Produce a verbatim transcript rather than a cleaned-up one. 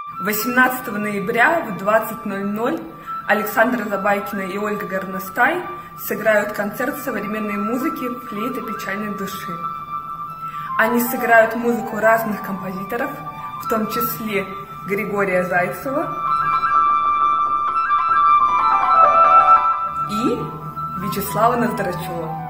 восемнадцатого ноября в двадцать ноль ноль Александра Забайкина и Ольга Горностай сыграют концерт современной музыки «Флейта печальной души». Они сыграют музыку разных композиторов, в том числе Григория Зайцева и Вячеслава Ноздрачева.